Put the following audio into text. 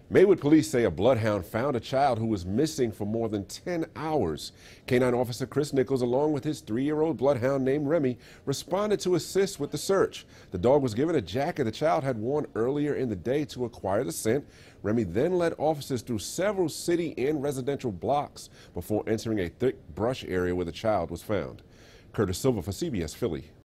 Maywood police say a bloodhound found a child who was missing for more than 10 hours. K-9 officer Chris Nichols, along with his 3-year-old bloodhound named Remy, responded to assist with the search. The dog was given a jacket the child had worn earlier in the day to acquire the scent. Remy then led officers through several city and residential blocks before entering a thick brush area where the child was found. Silva for CBS Philly.